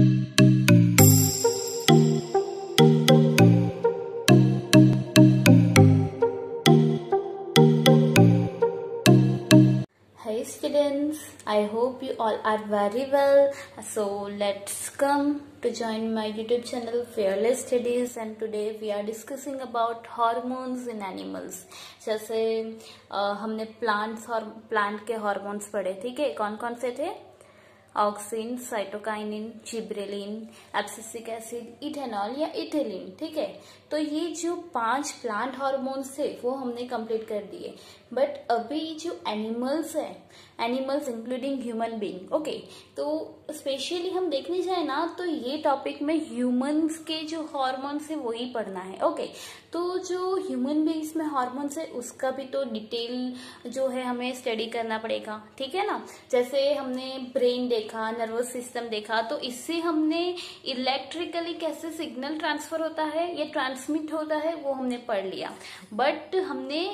Hey students, I hope you all are very well. So let's come to join my YouTube channel Fearless Studies, and today we are discussing about hormones in animals. जैसे हमने plant के hormones पढ़े, ठीक है, कौन कौन से थे? Auxin, cytokinin, gibberellin, abscisic acid, ethanol या इथिलीन, ठीक है। तो ये जो 5 प्लांट हॉर्मोन्स थे वो हमने कंप्लीट कर दिए। बट अभी जो एनिमल्स है, animals including human being, okay, तो स्पेशली हम देखने जाए ना तो ये टॉपिक में ह्यूमंस के जो हॉर्मोन्स है वही पढ़ना है, ओके। तो जो ह्यूमन बीइंग्स में हॉर्मोन्स है उसका भी तो डिटेल जो है हमें स्टडी करना पड़ेगा, ठीक है ना। जैसे हमने ब्रेन देखा, नर्वस सिस्टम देखा, तो इससे हमने इलेक्ट्रिकली कैसे सिग्नल ट्रांसफर होता है या ट्रांसमिट होता है वो हमने पढ़ लिया। बट हमने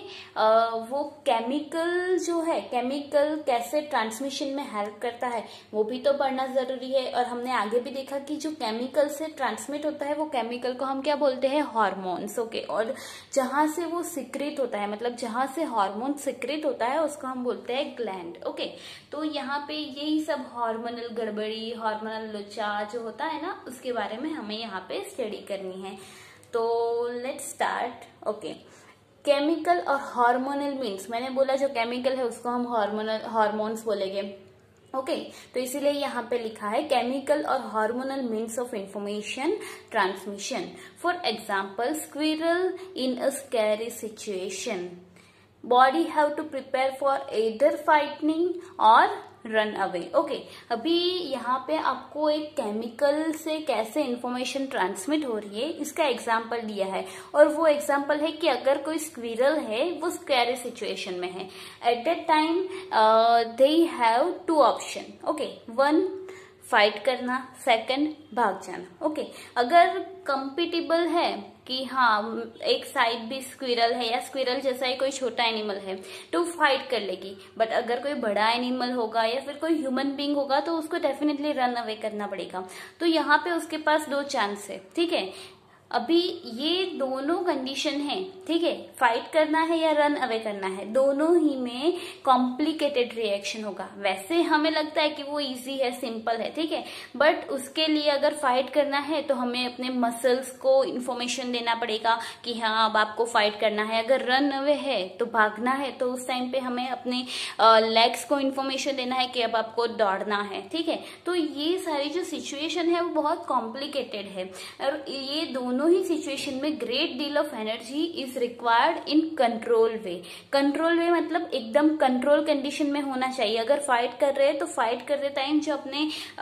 वो केमिकल जो है, केमिकल कैसे ट्रांसमिशन में हेल्प करता है वो भी तो पढ़ना जरूरी है। और हमने आगे भी देखा कि जो केमिकल से ट्रांसमिट होता है वो केमिकल को हम क्या बोलते हैं? Hormones, okay. और जहां से वो सिक्रेट होता है, मतलब जहां से हार्मोन सिक्रेट होता है उसको हम बोलते हैं ग्लैंड, ओके। तो यहाँ पे यही सब हार्मोनल गड़बड़ी, हार्मोनल लोचा जो होता है ना उसके बारे में हमें यहाँ पे स्टडी करनी है। तो लेट्स स्टार्ट, ओके। केमिकल और हार्मोनल मीन्स, मैंने बोला जो केमिकल है उसको हम हार्मोन्स बोलेंगे, ओके। तो इसीलिए यहाँ पे लिखा है केमिकल और hormonal means of information transmission. For example, squirrel in a scary situation, body have to prepare for either fighting or run away, okay. अभी यहाँ पे आपको एक केमिकल से कैसे इंफॉर्मेशन ट्रांसमिट हो रही है इसका एग्जाम्पल दिया है। और वो एग्जाम्पल है कि अगर कोई स्क्विरल है वो स्कैरी सिचुएशन में है, at that time they have 2 option, okay. 1 fight करना, 2 भाग जाना, ओके। अगर कंपिटेबल है कि हाँ एक साइड भी स्क्विरल है या स्क्विरल जैसा ही कोई छोटा एनिमल है तो फाइट कर लेगी। बट अगर कोई बड़ा एनिमल होगा या फिर कोई ह्यूमन बीइंग होगा तो उसको डेफिनेटली रन अवे करना पड़ेगा। तो यहाँ पे उसके पास 2 चांस है, ठीक है। अभी ये दोनों कंडीशन है, ठीक है, फाइट करना है या रन अवे करना है, दोनों ही में कॉम्प्लिकेटेड रिएक्शन होगा। वैसे हमें लगता है कि वो इजी है, सिंपल है, ठीक है। बट उसके लिए अगर फाइट करना है तो हमें अपने मसल्स को इन्फॉर्मेशन देना पड़ेगा कि हाँ अब आपको फाइट करना है। अगर रन अवे है तो भागना है, तो उस टाइम पे हमें अपने लेग्स को इन्फॉर्मेशन देना है कि अब आपको दौड़ना है, ठीक है। तो ये सारी जो सिचुएशन है वो बहुत कॉम्प्लिकेटेड है। और ये दोनों ही सिचुएशन में great deal of energy is required in control way. Control way मतलब एकदम कंट्रोल कंडीशन में होना चाहिए। अगर फाइट कर रहे हैं तो फाइट करते टाइम जो अपने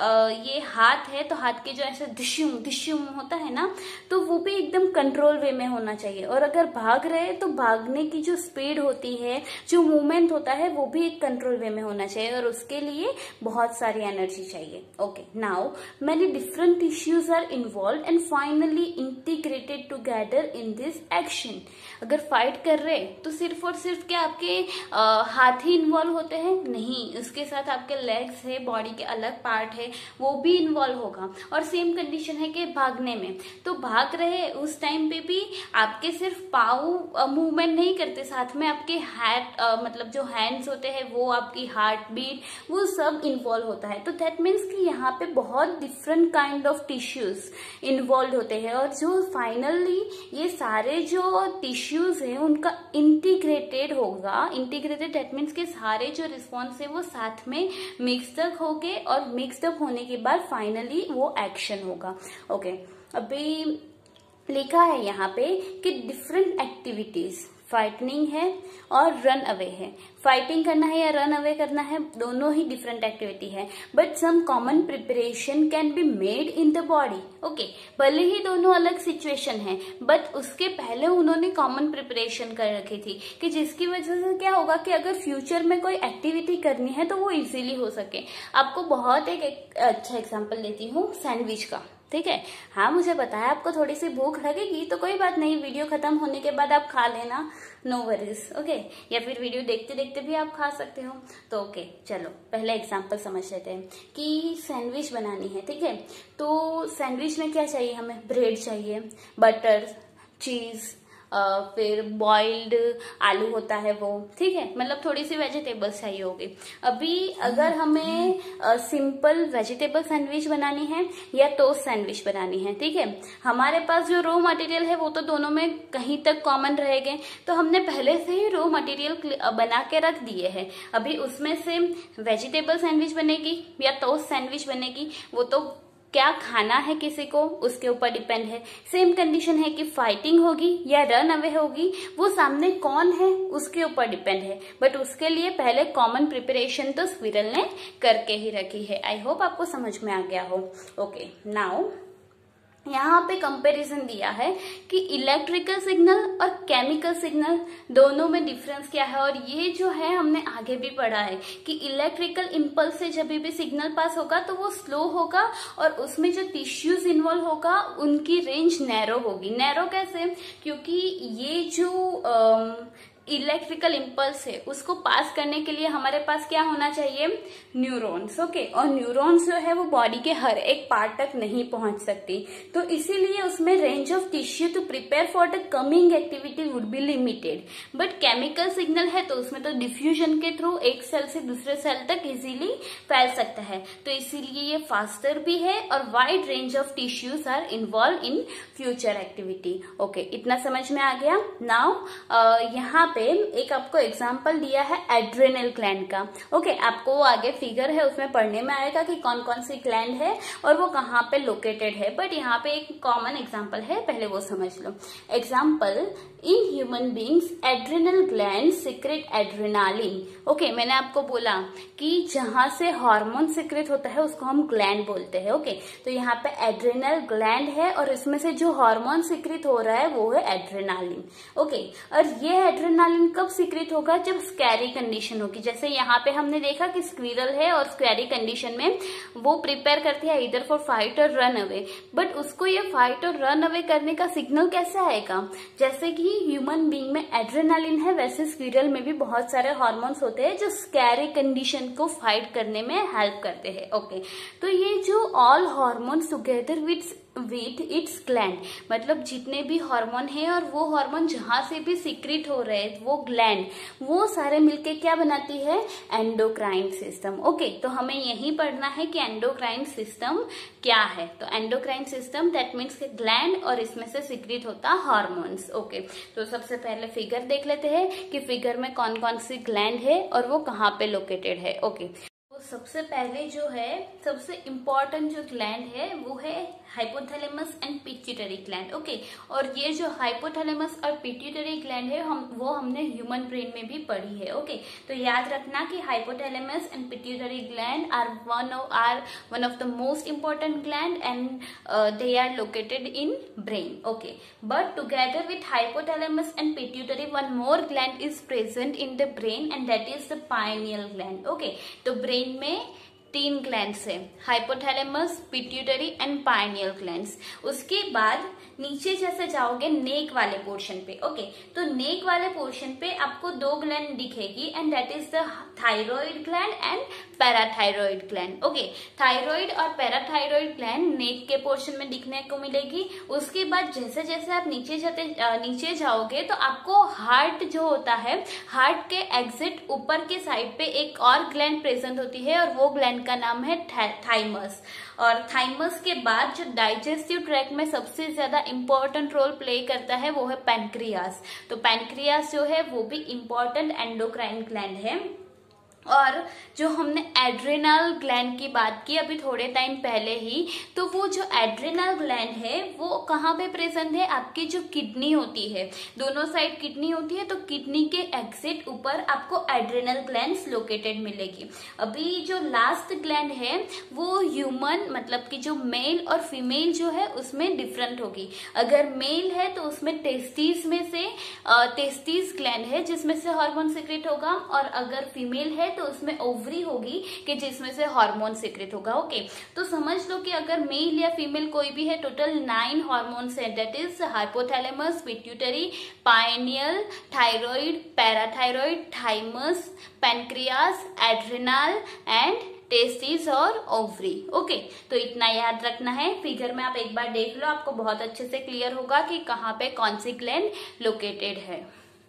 ये हाथ है तो हाथ के जो ऐसे डिश्यूम डिश्यूम होता है ना, तो वो भी एकदम कंट्रोल वे में होना चाहिए। और अगर भाग रहे हैं तो भागने की जो स्पीड होती है, जो मूवमेंट होता है वो भी एक कंट्रोल वे में होना चाहिए। और उसके लिए बहुत सारी एनर्जी चाहिए, okay. Now many different tissues are involve and finally integrated together in this action. अगर फाइट कर रहे तो सिर्फ और सिर्फ क्या आपके हाथ ही इन्वॉल्व होते हैं? नहीं, उसके साथ आपके लेग्स है, बॉडी के अलग पार्ट है, वो भी इन्वॉल्व होगा। और सेम कंडीशन है कि भागने में, तो भाग रहे उस टाइम पे भी आपके सिर्फ पाँव मूवमेंट नहीं करते, साथ में आपके मतलब जो हैंड्स होते हैं वो, आपकी हार्ट बीट, वो सब इन्वॉल्व होता है। तो दैट मीन्स कि यहाँ पे बहुत different kind of tissues involve होते हैं। और जो फाइनली ये सारे जो टिश्यूज हैं उनका इंटीग्रेटेड होगा। इंटीग्रेटेड दैट मीन्स के सारे जो रिस्पॉन्स है वो साथ में मिक्सअप होंगे और मिक्सअप होने के बाद फाइनली वो एक्शन होगा, ओके। अभी लिखा है यहाँ पे कि डिफरेंट एक्टिविटीज, फाइटिंग है और रन अवे है। फाइटिंग करना है या रन अवे करना है, दोनों ही डिफरेंट एक्टिविटी है। But some common preparation can be made in the body, okay. भले ही दोनों अलग सिचुएशन है बट उसके पहले उन्होंने कॉमन प्रिपरेशन कर रखी थी कि जिसकी वजह से क्या होगा कि अगर फ्यूचर में कोई एक्टिविटी करनी है तो वो इजीली हो सके। आपको बहुत एक अच्छा एग्जाम्पल देती हूँ सैंडविच का, ठीक है। हाँ, मुझे पता है आपको थोड़ी सी भूख लगेगी, तो कोई बात नहीं, वीडियो खत्म होने के बाद आप खा लेना, नो वरीज, ओके। या फिर वीडियो देखते देखते भी आप खा सकते हो। तो ओके, चलो पहले एग्जांपल समझ लेते हैं कि सैंडविच बनानी है, ठीक है। तो सैंडविच में क्या चाहिए, हमें ब्रेड चाहिए, बटर, चीज, फिर बॉइल्ड आलू होता है वो, ठीक है, मतलब थोड़ी सी वेजिटेबल्स चाहिए होगी। अभी अगर हमें सिंपल वेजिटेबल सैंडविच बनानी है या टोस्ट सैंडविच बनानी है, ठीक है, हमारे पास जो रॉ मटेरियल है वो तो दोनों में कहीं तक कॉमन रहेंगे, तो हमने पहले से ही रॉ मटेरियल बना के रख दिए हैं। अभी उसमें से वेजिटेबल सैंडविच बनेगी या टोस्ट सैंडविच बनेगी, वो तो क्या खाना है किसी को उसके ऊपर डिपेंड है। सेम कंडीशन है कि फाइटिंग होगी या रन अवे होगी, वो सामने कौन है उसके ऊपर डिपेंड है। बट उसके लिए पहले कॉमन प्रिपरेशन तो स्क्विरल ने करके ही रखी है। आई होप आपको समझ में आ गया हो। ओके, नाउ यहाँ पे कंपैरिजन दिया है कि इलेक्ट्रिकल सिग्नल और केमिकल सिग्नल दोनों में डिफरेंस क्या है। और ये जो है हमने आगे भी पढ़ा है कि इलेक्ट्रिकल इम्पल्स से जब भी सिग्नल पास होगा तो वो स्लो होगा और उसमें जो टिश्यूज इन्वॉल्व होगा उनकी रेंज नैरो होगी। नैरो कैसे, क्योंकि ये जो इलेक्ट्रिकल इम्पल्स है उसको पास करने के लिए हमारे पास क्या होना चाहिए, न्यूरॉन्स, ओके। और न्यूरॉन्स जो है वो बॉडी के हर एक पार्ट तक नहीं पहुंच सकती, तो इसीलिए उसमें range of tissue to prepare for the coming activity would be limited. But chemical signal है तो उसमें तो डिफ्यूजन के थ्रू एक सेल से दूसरे सेल तक इजीली फैल सकता है, तो इसीलिए ये फास्टर भी है और wide range of tissues are involve in future activity. Okay, इतना समझ में आ गया। नाउ यहाँ पे एक आपको एग्जांपल दिया है एड्रेनल ग्लैंड का, ओके। आपको आगे फिगर है उसमें पढ़ने में आएगा कि कौन कौन सी ग्लैंड है और वो कहाँ पे लोकेटेड है, बट यहाँ पे एक कॉमन एग्जांपल है, पहले वो समझ लो। Example, in human beings adrenal gland secrete adrenaline, okay. मैंने आपको बोला कि जहां से हार्मोन सिक्रेट होता है उसको हम ग्लैंड बोलते हैं, ओके। तो यहाँ पे एड्रेनल ग्लैंड है और इसमें से जो हार्मोन सिक्रेट हो रहा है वो है एड्रेनालिन, ओके। और ये एड्रेनालिन कब सिक्रेट होगा, जब स्कैरी कंडीशन होगी। जैसे यहाँ पे हमने देखा कि स्क्विरल है और स्कैरी कंडीशन में वो प्रिपेयर करती है इधर फॉर फाइट और रन अवे, बट उसको ये फाइट और रन अवे करने का सिग्नल कैसे आएगा, जैसे कि ह्यूमन बीइंग में एड्रेनालिन है वैसे स्क्विरल में भी बहुत सारे हार्मोन्स होते हैं जो स्कैरी कंडीशन को फाइट करने में हेल्प करते हैं, ओके। तो ये जो all hormones together with its gland, मतलब जितने भी हार्मोन है और वो हार्मोन जहां से भी सिक्रेट हो रहे हैं वो ग्लैंड, वो सारे मिलके क्या बनाती है, एंडोक्राइन सिस्टम, ओके। तो हमें यही पढ़ना है कि एंडोक्राइन सिस्टम क्या है। तो endocrine system that means gland और इसमें से सिक्रेट होता हार्मोन्स, ओके। तो सबसे पहले फिगर देख लेते हैं कि फिगर में कौन कौन सी ग्लैंड है और वो कहाँ पे लोकेटेड है, ओके। तो सबसे पहले जो है सबसे इम्पोर्टेंट जो ग्लैंड है वो है hypothalamus and pituitary gland, okay. और ये जो हाइपोथैलेमस और पिट्यूटरी ग्लैंड है वो हमने ह्यूमन ब्रेन में भी पढ़ी है, ओके। तो याद रखना कि hypothalamus and pituitary gland are one of the most important gland and they are located in brain, okay. But together with hypothalamus and pituitary one more gland is present in the brain and that is the pineal gland, okay. तो brain में 3 glands है, hypothalamus, pituitary and pineal glands. उसके बाद नीचे जैसे जाओगे नेक वाले portion पे, ओके। तो नेक वाले पोर्शन पे आपको 2 ग्लैंड दिखेगी and that is the thyroid gland and parathyroid gland, okay. Thyroid और पैराथायरॉइड ग्लैंड नेक के पोर्शन में दिखने को मिलेगी। उसके बाद जैसे जैसे आप नीचे जाओगे तो आपको हार्ट जो होता है, हार्ट के एग्जिट ऊपर के साइड पे एक और ग्लैंड प्रेजेंट होती है और वो ग्लैंड का नाम है थाइमस। और थाइमस के बाद जो डाइजेस्टिव ट्रैक्ट में सबसे ज्यादा इंपॉर्टेंट रोल प्ले करता है वो है पैनक्रियास। तो पैनक्रियास जो है वो भी इंपॉर्टेंट एंडोक्राइन ग्लैंड है। और जो हमने एड्रेनल ग्लैंड की बात की अभी थोड़े टाइम पहले ही, तो वो जो एड्रेनल ग्लैंड है वो कहाँ पे प्रेजेंट है, आपकी जो किडनी होती है, दोनों साइड किडनी होती है, तो किडनी के एग्जिट ऊपर आपको एड्रेनल ग्लैंड्स लोकेटेड मिलेगी। अभी जो लास्ट ग्लैंड है वो ह्यूमन मतलब कि जो मेल और फीमेल जो है उसमें डिफरेंट होगी। अगर मेल है तो उसमें टेस्टिस में से टेस्टिस ग्लैंड है जिसमें से हार्मोन सीक्रेट होगा, और अगर फीमेल है तो उसमें ओवरी होगी कि जिसमें से हार्मोन सीक्रेट होगा। ओके, तो समझ लो कि अगर मेल या फीमेल कोई भी है, टोटल 9 हार्मोन्स है, that is hypothalamus, pituitary, pineal, thyroid, parathyroid, thymus, pancreas, adrenal and testis और ओवरी। ओके, तो इतना याद रखना है। फिगर में आप एक बार देख लो, आपको बहुत अच्छे से क्लियर होगा कि कहाँ पे कौन सी ग्लैंड लोकेटेड है।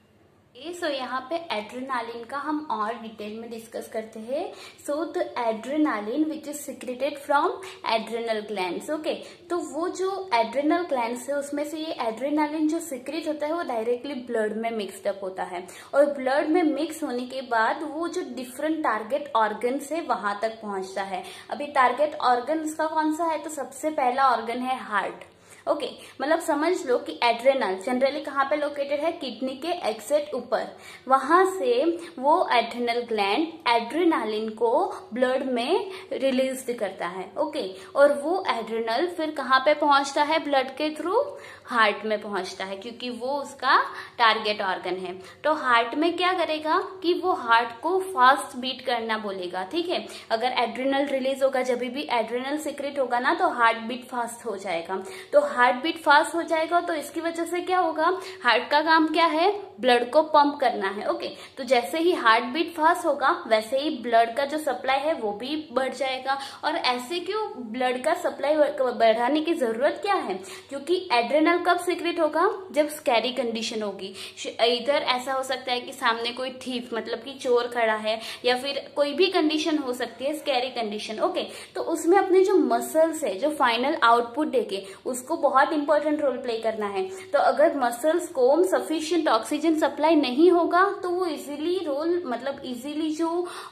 सो यहाँ पे एड्रेनालिन का हम और डिटेल में डिस्कस करते हैं। So the adrenaline which is secreted from adrenal glands. Okay, तो वो जो एड्रेनल ग्लैंड्स है उसमें से ये एड्रेनालिन जो सिक्रेट होता है वो डायरेक्टली ब्लड में मिक्सड अप होता है, और ब्लड में मिक्स होने के बाद वो जो डिफरेंट टारगेट ऑर्गन्स है वहां तक पहुंचता है। अभी टारगेट ऑर्गन इसका कौन सा है, तो सबसे पहला ऑर्गन है हार्ट। ओके, मतलब समझ लो कि एड्रेनल जनरली कहाँ पे लोकेटेड है, किडनी के एक्सेट ऊपर, वहां से वो एड्रेनल ग्लैंड एड्रेनालिन को ब्लड में रिलीज करता है। ओके, और वो एड्रेनल फिर कहाँ पे पहुंचता है, ब्लड के थ्रू हार्ट में पहुंचता है, क्योंकि वो उसका टारगेट ऑर्गन है। तो हार्ट में क्या करेगा कि वो हार्ट को फास्ट बीट करना बोलेगा। ठीक है, अगर एड्रेनल रिलीज होगा, जब भी एड्रेनल सीक्रेट होगा ना, तो हार्ट बीट फास्ट हो जाएगा। तो हार्ट बीट फास्ट हो जाएगा, तो इसकी वजह से क्या होगा, हार्ट का काम क्या है, ब्लड को पंप करना है। ओके, तो जैसे ही हार्ट बीट फास्ट होगा वैसे ही ब्लड का जो सप्लाई है वो भी बढ़ जाएगा। और ऐसे क्यों ब्लड का सप्लाई बढ़ाने की जरूरत क्या है, क्योंकि एड्रेनल कब सीक्रेट होगा, जब स्कैरी कंडीशन होगी। इधर ऐसा हो सकता है कि सामने कोई थीफ मतलब कि चोर खड़ा है, या फिर कोई भी कंडीशन हो सकती है, स्कैरी कंडीशन। ओके, तो उसमें अपने जो मसल्स है जो फाइनल आउटपुट देके उसको बहुत इंपॉर्टेंट रोल प्ले करना है। तो अगर मसल्स को सफिशिएंट ऑक्सीजन सप्लाई नहीं होगा तो वो इजीली रोल मतलब इजीली जो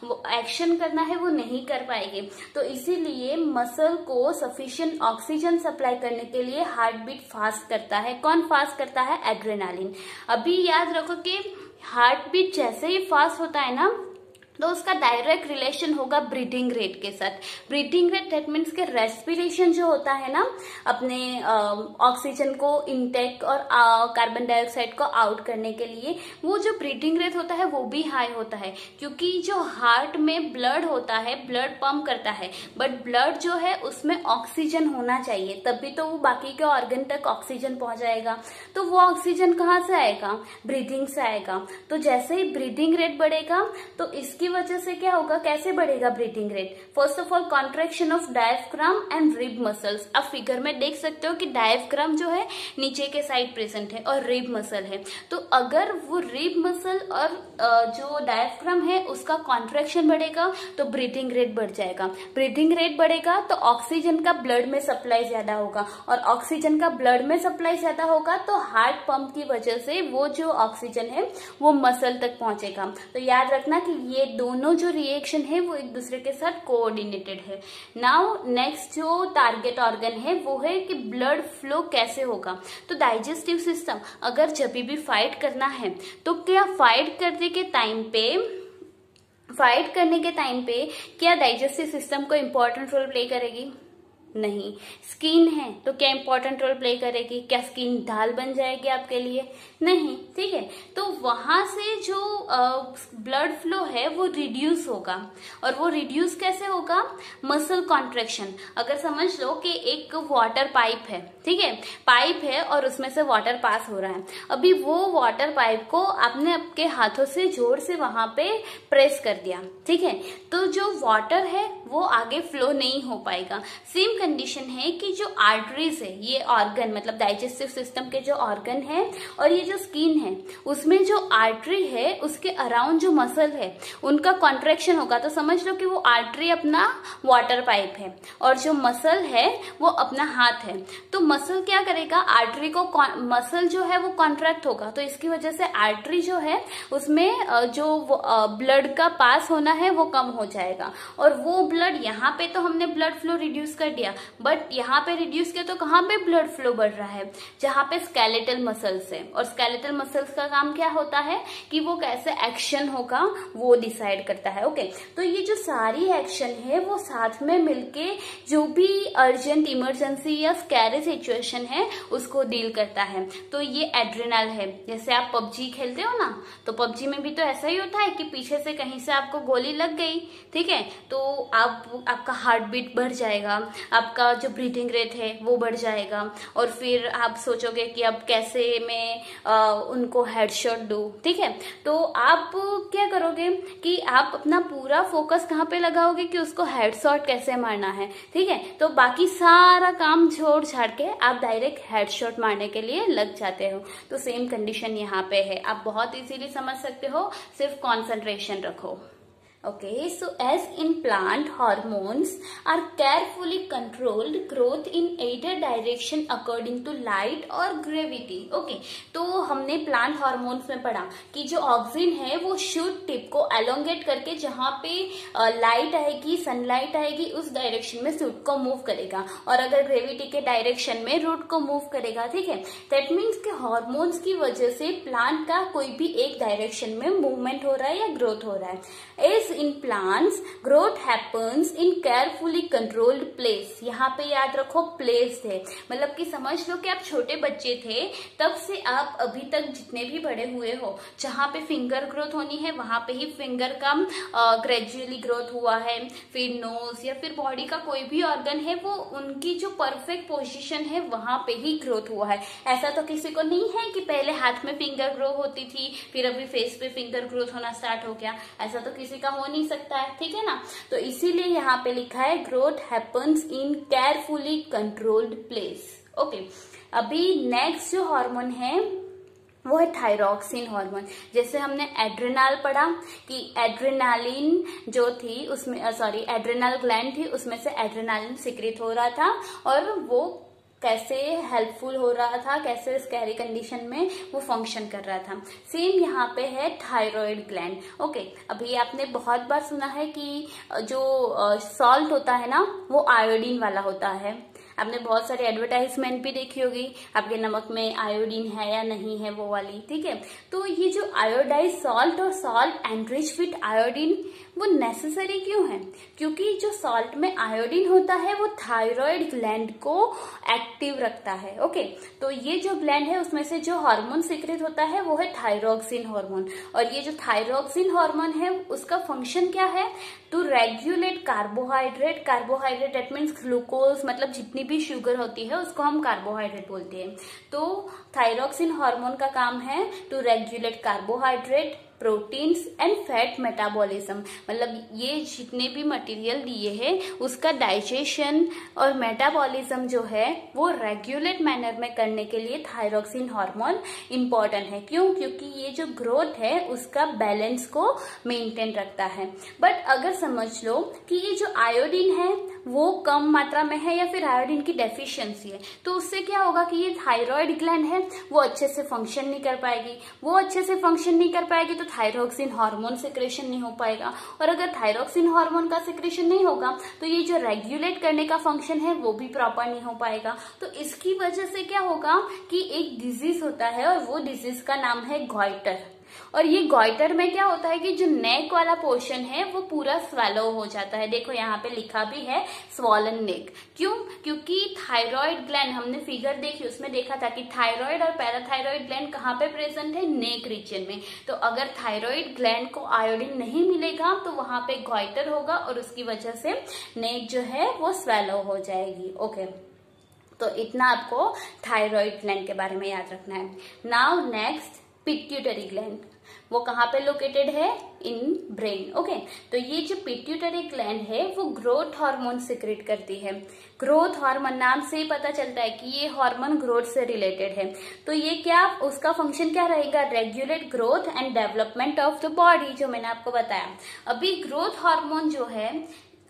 एक्शन करना है वो नहीं कर पाएंगे। तो इसीलिए मसल को सफिशिएंट ऑक्सीजन सप्लाई करने के लिए हार्ट बीट फास्ट करता है। कौन फास्ट करता है, एड्रेनालिन। अभी याद रखो कि हार्ट बीट जैसे ही फास्ट होता है ना, तो उसका डायरेक्ट रिलेशन होगा ब्रीथिंग रेट के साथ। ब्रीथिंग रेट दैट मीन्स के रेस्पिरेशन जो होता है ना, अपने ऑक्सीजन को इनटेक और कार्बन डाइऑक्साइड को आउट करने के लिए, वो जो ब्रीथिंग रेट होता है वो भी हाई होता है, क्योंकि जो हार्ट में ब्लड होता है, ब्लड पंप करता है, बट ब्लड जो है उसमें ऑक्सीजन होना चाहिए, तभी तो वो बाकी के ऑर्गन तक ऑक्सीजन पहुंचाएगा। तो वो ऑक्सीजन कहाँ से आएगा, ब्रीथिंग से आएगा। तो जैसे ही ब्रीथिंग रेट बढ़ेगा तो इसकी वजह से क्या होगा, कैसे बढ़ेगा breathing rate, first of all contraction of diaphragm and rib muscles. आप फिगर में देख सकते हो कि डायफ्राम जो है नीचे के साइड प्रेजेंट है और रिब मसल है। तो अगर वो रिब मसल और जो डायफ्राम है उसका कॉन्ट्रैक्शन बढ़ेगा तो ब्रीथिंग रेट बढ़ जाएगा। ब्रीथिंग रेट बढ़ेगा तो ऑक्सीजन का ब्लड में सप्लाई ज्यादा होगा, और ऑक्सीजन का ब्लड में सप्लाई ज्यादा होगा तो हार्ट पंप की वजह से वो जो ऑक्सीजन है वो मसल तक पहुंचेगा। तो याद रखना कि ये दोनों जो रिएक्शन है वो एक दूसरे के साथ कोऑर्डिनेटेड है। नाउ नेक्स्ट जो टारगेट ऑर्गन है वो है कि ब्लड फ्लो कैसे होगा। तो डाइजेस्टिव सिस्टम अगर जब भी फाइट करना है तो क्या फाइट करने के टाइम पे क्या डाइजेस्टिव सिस्टम को इंपॉर्टेंट रोल प्ले करेगी, नहीं। स्किन है तो क्या इंपॉर्टेंट रोल प्ले करेगी, क्या स्किन ढाल बन जाएगी आपके लिए, नहीं। ठीक है, तो वहां से जो ब्लड फ्लो है वो रिड्यूस होगा, और वो रिड्यूस कैसे होगा, मसल कॉन्ट्रैक्शन। अगर समझ लो कि एक वाटर पाइप है, ठीक है, पाइप है और उसमें से वाटर पास हो रहा है। अभी वो वाटर पाइप को आपने आपके हाथों से जोर से वहां पे प्रेस कर दिया, ठीक है, तो जो वाटर है वो आगे फ्लो नहीं हो पाएगा। सेम कंडीशन है कि जो आर्टरीज है, ये ऑर्गन मतलब डाइजेस्टिव सिस्टम के जो ऑर्गन है और ये जो स्किन है, उसमें जो आर्टरी है उसके अराउंड जो मसल है उनका कॉन्ट्रैक्शन होगा। तो समझ लो कि वो आर्टरी अपना वाटर पाइप है और जो मसल है वो अपना हाथ है। तो मसल क्या करेगा, आर्टरी को, मसल जो है वो कॉन्ट्रैक्ट होगा, तो इसकी वजह से आर्टरी जो है उसमें जो ब्लड का पास होना है वो कम हो जाएगा, और वो ब्लड, यहाँ पे तो हमने ब्लड फ्लो रिड्यूस कर दिया, बट यहाँ पे रिड्यूस किया तो कहाँ पे ब्लड फ्लो बढ़ रहा है, जहाँ पे स्केलेटल मसल्स है। और स्केलेटल मसल्स का काम क्या होता है कि वो कैसे एक्शन होगा वो डिसाइड करता है। ओके, तो ये जो सारी एक्शन है वो साथ में मिलके जो भी अर्जेंट इमरजेंसी या स्कैरी सिचुएशन है उसको डील करता है। तो ये एड्रेनल है। जैसे आप पबजी खेलते हो ना, तो पबजी में भी तो ऐसा ही होता है कि पीछे से कहीं से आपको गोली लग गई, ठीक है, तो आपका हार्ट बीट बढ़ जाएगा, आपका जो ब्रीथिंग रेट है वो बढ़ जाएगा, और फिर आप सोचोगे कि अब कैसे मैं उनको हेडशॉट दूं, ठीक है। तो आप क्या करोगे कि आप अपना पूरा फोकस कहाँ पे लगाओगे कि उसको हेडशॉट कैसे मारना है, ठीक है। तो बाकी सारा काम छोड़ छाड़ के आप डायरेक्ट हेडशॉट मारने के लिए लग जाते हो। तो सेम कंडीशन यहाँ पे है, आप बहुत इजीली समझ सकते हो, सिर्फ कॉन्सेंट्रेशन रखो। Okay, so as in plant, hormones are carefully controlled growth in either direction according to light or gravity. Okay, तो हमने प्लांट हार्मोन्स में पढ़ा कि जो ऑक्सिन है वो शूट टिप को एलोंगेट करके जहाँ पे लाइट आएगी, सनलाइट आएगी, उस डायरेक्शन में शूट को मूव करेगा, और अगर ग्रेविटी के डायरेक्शन में रूट को मूव करेगा, ठीक है। दैट मीन्स के हार्मोन्स की वजह से प्लांट का कोई भी एक डायरेक्शन में मूवमेंट हो रहा है या ग्रोथ हो रहा है। As in plants growth happens in carefully controlled place। यहाँ पे याद रखो प्लेस है, मतलब कि समझ लो कि आप छोटे बच्चे थे तब से आप अभी तक जितने भी बड़े हुए हो, जहाँ पे फिंगर ग्रोथ होनी है वहां पे ही फिंगर का ग्रेजुअली ग्रोथ हुआ है, फिर नोज या फिर बॉडी का कोई भी ऑर्गन है वो उनकी जो परफेक्ट पोजीशन है वहां पे ही ग्रोथ हुआ है। ऐसा तो किसी को नहीं है कि पहले हाथ में फिंगर ग्रो होती थी फिर अभी फेस पे फिंगर ग्रोथ होना स्टार्ट हो गया, ऐसा तो किसी का हो नहीं सकता है, ठीक है ना। तो इसीलिए यहाँ पे लिखा है growth happens in carefully controlled place. Okay, अभी नेक्स्ट जो हार्मोन है वो है थायरॉक्सिन हार्मोन। जैसे हमने एड्रेनल पढ़ा कि एड्रेनालिन जो थी उसमें एड्रेनल ग्लैंड थी, उसमें से एड्रेनालिन सिक्रेट हो रहा था और वो कैसे हेल्पफुल हो रहा था, कैसे स्कैरी कंडीशन में वो फंक्शन कर रहा था। सेम यहाँ पे है थायराइड ग्लैंड। ओके, अभी आपने बहुत बार सुना है कि जो सॉल्ट होता है ना वो आयोडीन वाला होता है। आपने बहुत सारे एडवर्टाइजमेंट भी देखी होगी, आपके नमक में आयोडीन है या नहीं है वो वाली, ठीक है। तो ये जो आयोडाइज सॉल्ट और सॉल्ट एनरिच विथ आयोडीन वो नेसेसरी क्यों है? क्योंकि जो सॉल्ट में आयोडीन होता है वो थायराइड ग्लैंड को एक्टिव रखता है। ओके, तो ये जो ग्लैंड है उसमें से जो हार्मोन सीक्रेट होता है वो है थायरॉक्सिन हार्मोन। और ये जो थायरॉक्सिन हार्मोन है उसका फंक्शन क्या है? To regulate carbohydrate. Carbohydrate that means glucose, मतलब जितनी भी शुगर होती है उसको हम कार्बोहाइड्रेट बोलते हैं। तो थायरॉक्सिन हार्मोन का काम है to regulate carbohydrate, proteins and fat metabolism, मतलब ये जितने भी मटेरियल दिए हैं उसका डाइजेशन और मेटाबॉलिज्म जो है वो रेगुलेट मैनर में करने के लिए थायरॉक्सिन हार्मोन इम्पोर्टेंट है। क्यों? क्योंकि ये जो ग्रोथ है उसका बैलेंस को मेंटेन रखता है। बट अगर समझ लो कि ये जो आयोडीन है वो कम मात्रा में है या फिर आयोडीन की डेफिशिएंसी है, तो उससे क्या होगा कि ये थायराइड ग्लैंड है वो अच्छे से फंक्शन नहीं कर पाएगी। वो अच्छे से फंक्शन नहीं कर पाएगी तो थायरॉक्सिन हार्मोन सिक्रेशन नहीं हो पाएगा, और अगर थायरॉक्सिन हार्मोन का सिक्रेशन नहीं होगा तो ये जो रेगुलेट करने का फंक्शन है वो भी प्रॉपर नहीं हो पाएगा। तो इसकी वजह से क्या होगा कि एक डिजीज होता है और वो डिजीज का नाम है गॉइटर। और ये गॉइटर में क्या होता है कि जो नेक वाला पोर्शन है वो पूरा स्वेलो हो जाता है। देखो यहाँ पे लिखा भी है स्वॉलन नेक। क्यों? क्योंकि थायराइड ग्लैंड, हमने फिगर देखी उसमें देखा था कि थायराइड और पैराथायराइड ग्लैंड कहाँ पे प्रेजेंट है? नेक रीजन में। तो अगर थायराइड ग्लैंड को आयोडीन नहीं मिलेगा तो वहां पे गॉइटर होगा और उसकी वजह से नेक जो है वो स्वेलो हो जाएगी। ओके, तो इतना आपको थायराइड ग्लैंड के बारे में याद रखना है। नाउ नेक्स्ट पिट्यूटरी ग्लैंड, वो कहाँ पे लोकेटेड है? इन ब्रेन। ओके, तो ये जो पिट्यूटरी ग्लैंड है वो ग्रोथ हार्मोन सिक्रेट करती है। ग्रोथ हार्मोन नाम से ही पता चलता है कि ये हार्मोन ग्रोथ से रिलेटेड है। तो ये क्या, उसका फंक्शन क्या रहेगा? Regulate growth and development of the body, जो मैंने आपको बताया। अभी ग्रोथ हार्मोन जो है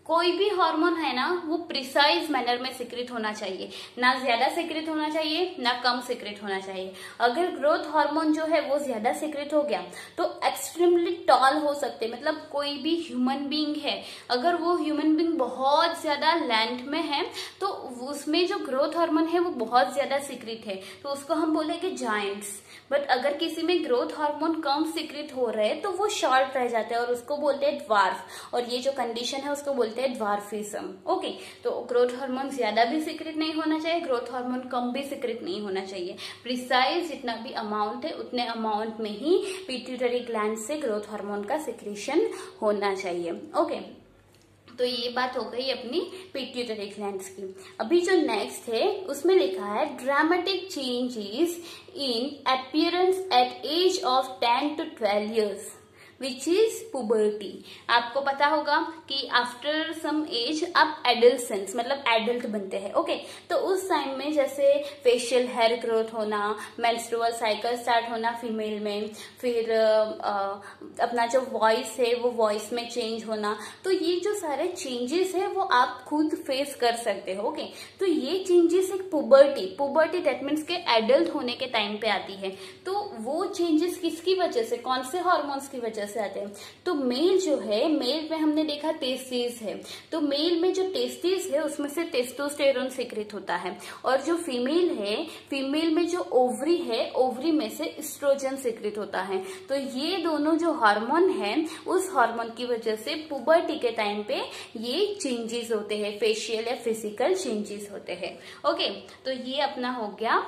कोई भी हार्मोन है ना वो प्रिसाइज मैनर में सिक्रिट होना चाहिए, ना ज्यादा सिक्रिट होना चाहिए ना कम सिक्रिट होना चाहिए। अगर ग्रोथ हार्मोन जो है वो ज्यादा सिक्रिट हो गया तो एक्सट्रीमली टॉल हो सकते, मतलब कोई भी ह्यूमन बीइंग है अगर वो ह्यूमन बीइंग बहुत ज्यादा लेंथ में है तो उसमें जो ग्रोथ हार्मोन है वो बहुत ज्यादा सिक्रिट है तो उसको हम बोलेंगे जायंट्स। बट अगर किसी में ग्रोथ हार्मोन कम सिक्रिट हो रहे हैं तो वो शॉर्ट रह जाते हैं और उसको बोलते हैं ड्वार्फ, और ये जो कंडीशन है उसको बोलते हैं ड्वार्फिज्म। ओके, तो ग्रोथ हार्मोन ज्यादा भी सिक्रिट नहीं होना चाहिए, ग्रोथ हार्मोन कम भी सिक्रिट नहीं होना चाहिए। प्रिसाइज जितना भी अमाउंट है उतने अमाउंट में ही पिट्यूटरी ग्लैंड से ग्रोथ हार्मोन का सिक्रीशन होना चाहिए। ओके, तो ये बात हो गई अपनी पिट्यूटरी ग्लैंड्स की। अभी जो नेक्स्ट है उसमें लिखा है dramatic changes in appearance at age of 10 to 12 years which is puberty. आपको पता होगा कि आफ्टर सम एज आप एडल्सेंस मतलब एडल्ट बनते हैं। ओके, तो उस टाइम में जैसे फेशियल हेयर ग्रोथ होना, मेंस्ट्रुअल साइकिल स्टार्ट होना फीमेल में, फिर अपना जो वॉइस है वो वॉइस में चेंज होना, तो ये जो सारे चेंजेस है वो आप खुद फेस कर सकते हो। ओके, तो ये चेंजेस एक पुबर्टी दैट मीन्स के एडल्ट होने के टाइम पे आती है। तो वो चेंजेस किसकी वजह से, कौन से हार्मोन्स की वजह से आते हैं? तो मेल जो है, मेल में हमने देखा टेस्टिस है, तो मेल में जो टेस्टिस है उसमें से टेस्टोस्टेरोन सिक्रिट होता है, और जो फीमेल है, फीमेल में जो ओवरी है, ओवरी में से एस्ट्रोजन सिक्रिट होता है। तो ये दोनों जो हार्मोन है उस हार्मोन की वजह से पुबर्टी के टाइम पे ये चेंजेस होते हैं, फेशियल या फिजिकल चेंजेस होते हैं। ओके, तो ये अपना हो गया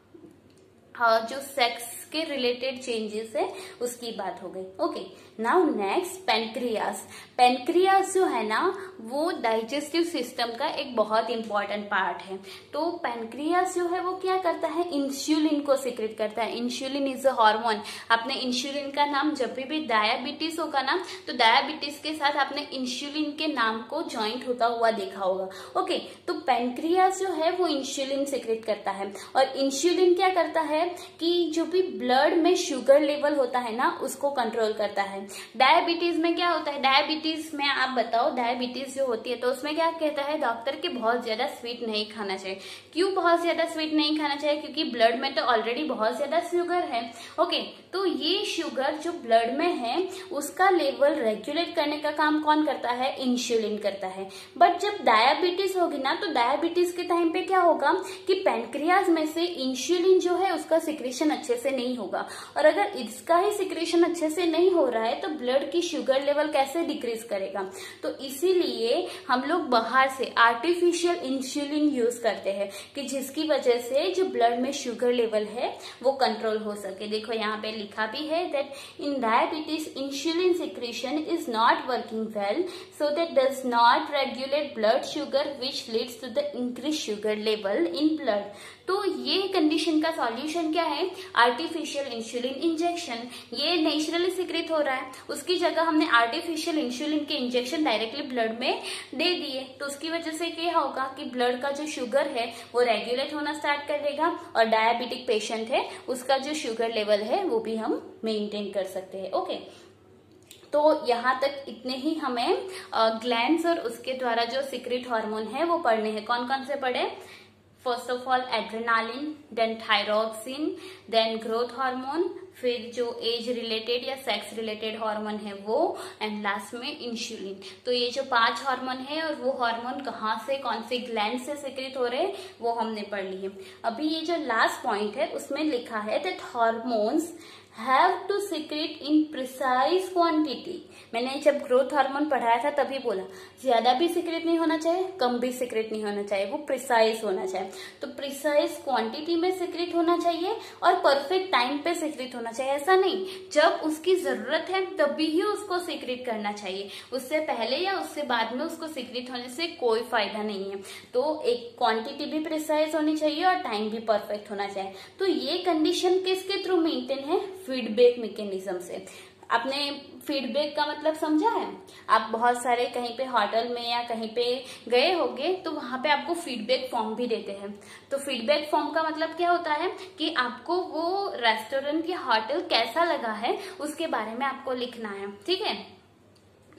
जो सेक्स के रिलेटेड चेंजेस है उसकी बात हो गई। Okay, now next pancreas. Pancreas जो है ना वो डाइजेस्टिव सिस्टम का एक बहुत इंपॉर्टेंट पार्ट है। तो पेनक्रियास जो है वो क्या करता है, इंसुलिन को सिक्रेट करता है। Insulin is a hormone. आपने इंसुलिन का नाम जब भी डायबिटीज होगा ना तो डायबिटीज के साथ आपने इंसुलिन के नाम को ज्वाइंट होता हुआ देखा होगा। ओके, तो पेनक्रियास जो है वो इंसुलिन सिक्रेट करता है, और इंसुलिन क्या करता है कि जो भी ब्लड में शुगर लेवल होता है ना उसको कंट्रोल करता है। डायबिटीज में क्या होता है, डायबिटीज में आप बताओ, डायबिटीज जो होती है तो उसमें क्या कहता है डॉक्टर कि बहुत ज्यादा स्वीट नहीं खाना चाहिए। क्यों बहुत ज्यादा स्वीट नहीं खाना चाहिए? क्योंकि ब्लड में तो ऑलरेडी बहुत ज्यादा शुगर है। ओके, तो ये शुगर जो ब्लड में है उसका लेवल रेगुलेट करने का काम कौन करता है? इंसुलिन करता है। बट जब डायबिटीज होगी ना तो डायबिटीज के टाइम पे क्या होगा कि पेनक्रियाज में से इंसुलिन जो है उसका सिक्रेशन अच्छे से नहीं होगा, और अगर इसका ही सिक्रेशन अच्छे से नहीं हो रहा है तो ब्लड की शुगर लेवल कैसे डिक्रीज करेगा? तो इसीलिए हम लोग बाहर से आर्टिफिशियल इंसुलिन यूज करते हैं कि जिसकी वजह से जो ब्लड में शुगर लेवल है वो कंट्रोल हो सके। देखो यहाँ पे लिखा भी है that in diabetes insulin secretion is not working well so that does not regulate blood sugar which leads to the increase sugar level in blood. तो ये कंडीशन का सॉल्यूशन क्या है? Artificial insulin injection. ये नेचुरली सिक्रेट हो रहा है, उसकी जगह हमने आर्टिफिशियल इंसुलिन के इंजेक्शन डायरेक्टली ब्लड में दे दिए, तो उसकी वजह से क्या होगा कि ब्लड का जो शुगर है वो रेगुलेट होना स्टार्ट कर देगा, और डायबिटिक पेशेंट है उसका जो शुगर लेवल है वो भी हम मेंटेन कर सकते हैं। ओके, तो यहाँ तक इतने ही हमें ग्लैंड्स और उसके द्वारा जो सिक्रेट हार्मोन है वो पढ़ने हैं। कौन कौन से पढ़े? First of all adrenaline, then thyroxine, then growth hormone, फिर जो एज रिलेटेड या सेक्स रिलेटेड हार्मोन है वो, एंड लास्ट में इंसुलिन। तो ये जो 5 हार्मोन है और वो हार्मोन कहाँ से, कौन से ग्लैंड से सिक्रेट हो रहे हैं वो हमने पढ़ ली है। अभी ये जो लास्ट पॉइंट है उसमें लिखा है that hormones have to secrete in precise quantity. मैंने जब ग्रोथ हार्मोन पढ़ाया था तभी बोला ज्यादा भी सिक्रेट नहीं होना चाहिए, कम भी सिक्रेट नहीं होना चाहिए, वो प्रिसाइज होना चाहिए। तो प्रिसाइज क्वांटिटी में सिक्रेट होना चाहिए और परफेक्ट टाइम पे सिक्रेट होना चाहिए। ऐसा नहीं जब उसकी जरूरत है तभी ही उसको सिक्रेट करना चाहिए, उससे पहले या उससे बाद में उसको सिक्रेट होने से कोई फायदा नहीं है। तो एक क्वांटिटी भी प्रिसाइज होनी चाहिए और टाइम भी परफेक्ट होना चाहिए। तो ये कंडीशन किसके थ्रू मेंटेन है? फीडबैक मैकेनिज्म से। आपने फीडबैक का मतलब समझा है? आप बहुत सारे कहीं पे होटल में या कहीं पे गए होंगे तो वहां पे आपको फीडबैक फॉर्म भी देते हैं। तो फीडबैक फॉर्म का मतलब क्या होता है कि आपको वो रेस्टोरेंट या होटल कैसा लगा है उसके बारे में आपको लिखना है, ठीक है।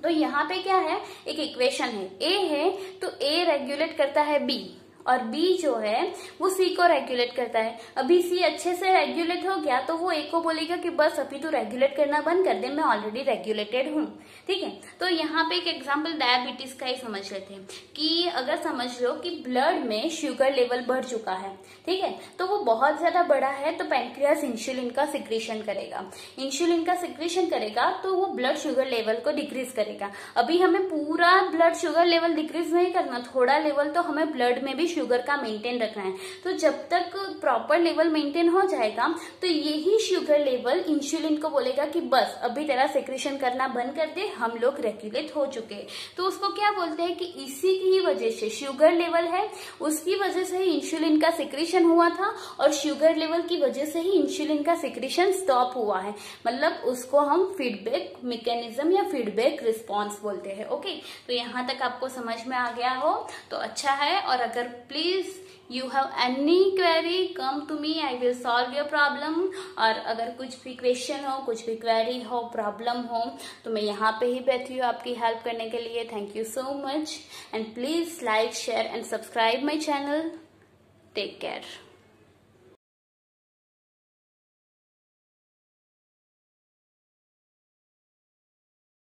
तो यहाँ पे क्या है, एक इक्वेशन है, ए है तो ए रेगुलेट करता है बी, और बी जो है वो सी को रेगुलेट करता है। अभी सी अच्छे से रेगुलेट हो गया तो वो ए को बोलेगा कि बस अभी तू रेगुलेट करना बंद कर दे, मैं ऑलरेडी रेगुलेटेड हूँ। ठीक है, तो यहाँ पे एक एग्जांपल डायबिटीज का ही समझ लेते हैं कि अगर समझ लो कि ब्लड में शुगर लेवल बढ़ चुका है, ठीक है, तो वो बहुत ज्यादा बड़ा है तो पैंक्रियास इंसुलिन का सिक्रीशन करेगा, इंसुलिन का सिक्रीशन करेगा तो वो ब्लड शुगर लेवल को डिक्रीज करेगा। अभी हमें पूरा ब्लड शुगर लेवल डिक्रीज नहीं करना, थोड़ा लेवल तो हमें ब्लड में भी शुगर का मेंटेन रखना है। तो जब तक प्रॉपर लेवल मेंटेन हो जाएगा तो यही शुगर लेवल इंसुलिन को बोलेगा कि बस अभी तेरा सिक्रीशन करना बंद कर दे, हम लोग रेगुलेट हो चुके। तो उसको क्या बोलते हैं कि इसी की वजह से शुगर लेवल है, उसकी वजह से ही इंसुलिन का सिक्रीशन हुआ था, और शुगर लेवल की वजह से ही इंसुलिन का सिक्रीशन स्टॉप हुआ है। मतलब उसको हम फीडबैक मैकेनिज्म या फीडबैक रिस्पॉन्स बोलते हैं। ओके, तो यहाँ तक आपको समझ में आ गया हो तो अच्छा है। और अगर please you have any query, come to me, I will solve your problem। और अगर कुछ भी क्वेश्चन हो, कुछ भी क्वेरी हो, प्रॉब्लम हो, तो मैं यहाँ पे ही बैठी हूँ आपकी हेल्प करने के लिए। Thank you so much and please like, share and subscribe my channel. Take care.